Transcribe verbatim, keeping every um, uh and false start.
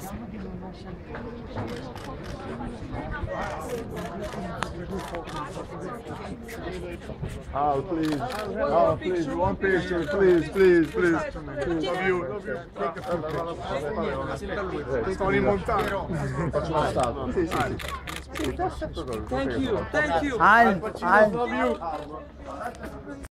Oh, please. Oh, please. One picture, please, please, please. Love you. Love you. Sto rimontando. Faccio una statua. Sì, sì. Thank you. Thank you. Hi. Pacino, Hi. love you.